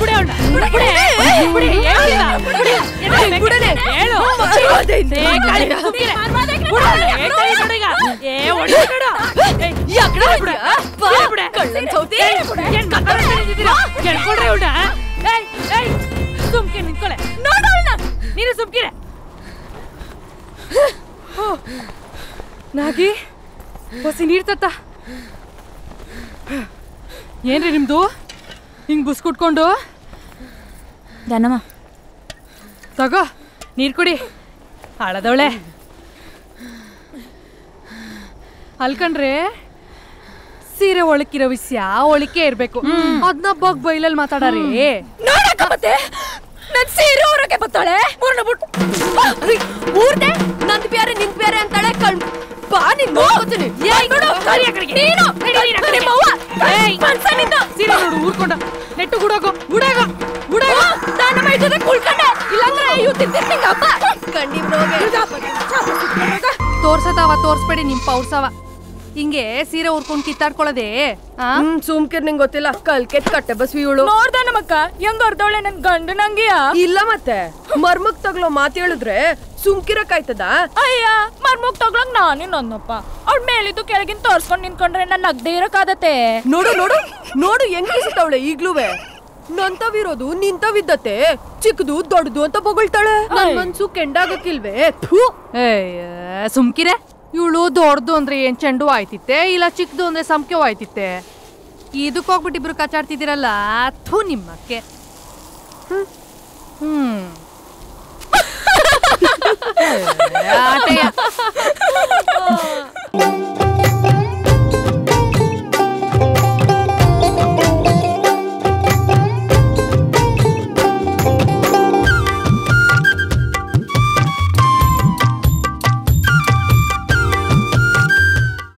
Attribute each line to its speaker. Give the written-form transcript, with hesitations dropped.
Speaker 1: ನೀನು ಸುಮ್ಕಿರೆ ನಾಗಿ ಹೊಸಿ ನೀರ್ ತತ್ತ ಏನ್ರಿ ನಿಮ್ದು ಹಿಂಗ್ ಬುಸ್ ಕುಟ್ಕೊಂಡು
Speaker 2: ದಾನಮ್ಮ
Speaker 1: ತಗೋ ನೀರ್ ಕುಡಿ ಹಾಳದವಳೆ ಅಲ್ಕಂಡ್ರೆ ಸೀರೆ ಒಳಕಿರೋ ವಿಷಯ ಒಳಕೆ ಇರ್ಬೇಕು ಅದನ್ನ ಬಗ್ ಬೈಲಲ್ಲಿ ಮಾತಾಡಾರಿ
Speaker 2: ನೋಡಕ್ಕ ಮತ್ತೆ ನನ್ ಸೀರೆ ಹೊರಗೆ ಬತ್ತಾಳೆ ಮೂರ್ನ ಬಿಟ್ಟು ಊರ್ದೆ ನಂದ್ ಬ್ಯಾರೆ ನಿಂದ್ ಬ್ಯಾರೆ ಅಂತಾಳೆ ಕಣ್ ಬಾ ನೀನ್ ನೋಡ್ಕೊತೀನಿ
Speaker 1: ಸೀರೆ ನೋಡು ಊರ್ಕೊಂಡ ನೆಟ್ಟು ಗುಡೋಗೋ ಗುಡಾಗ ಗುಡಾಗ
Speaker 2: ದಾನ ಮೈದದ ಕುಳ್ಕೊಂಡೆ ಇಲ್ಲಾಂದ್ರೆ ತಿಂತಿಂಗಪ್ಪ
Speaker 1: ತೋರ್ಸತಾವ ತೋರ್ಸ್ಬೇಡಿ ನಿಮ್ ಪೌರ್ಸವ ಹಿಂಗೆ ಸೀರೆ ಉರ್ಕೊಂಡ್ ಕಿತ್ತಾಡ್ಕೊಳ್ಳೋದೇ
Speaker 2: ಸುಮ್ಕಿರ್ ನಿಂಗ್ ಗೊತ್ತಿಲ್ಲ ಕಲ್ಕೆಟ್ ಕಟ್ಟೆ ಬಸ್ವಿ ಇವಳು ನೋಡ್ದ ನಮ್ಮಕ್ಕ ಹೆಂಗ್ ಅರ್ಧವಳೆ ನನ್ ಗಂಡ ನಂಗಿಯ ಇಲ್ಲ ಮತ್ತೆ ಮರ್ಮಕ್ ತಗ್ಲೋ ಮಾತ್ ಹೇಳಿದ್ರೆ ಸುಮ್ಕಿರಕ್ಕಾಯ್ತದ ಅಯ್ಯ ಮರ್ಮಕ್ ತಗ್ಲಂಗ್ ನಾನೇ ನನ್ನಪ್ಪ ಅವ್ಳ ಮೇಲಿದ್ದು ಕೆಳಗಿನ ತೋರ್ಸ್ಕೊಂಡ್ ನಿಂತ್ಕೊಂಡ್ರೆ ನನ್ ನಗ್ದೇ ಇರಕ್ಕಾದತೆ ನೋಡು ನೋಡು ನೋಡು ಹೆಂಗ್ ಕಿಸುತ್ತವಳೆ ಈಗ್ಲೂವೆ ನಂತವಿರೋದು ನಿಂತವಿದ್ದತೆ ಚಿಕ್ಕದು ದೊಡ್ಡದು ಅಂತ ಬೊಗಳ್ತಾಳೆ ನನ್ ಮನ್ಸು ಕೆಂಡಾಗಕ್ಕಿಲ್ವೇ
Speaker 1: ಸುಮ್ಕಿರೆ ಇವಳು ದೊಡ್ಡದು ಅಂದ್ರೆ ಏನ್ ಚೆಂಡು ಆಯ್ತಿತ್ತೆ ಇಲ್ಲ ಚಿಕ್ಕದು ಅಂದ್ರೆ ಸಂಖ್ಯೆ ಆಯ್ತಿತ್ತೆ ಇದಕ್ಕೆ ಹೋಗ್ಬಿಟ್ಟು ಇಬ್ರು ಕಚಾಡ್ತಿದ್ದೀರಲ್ಲ ಥೂ ನಿಮ್ಮಕ್ಕೆ ಆಟೆಯ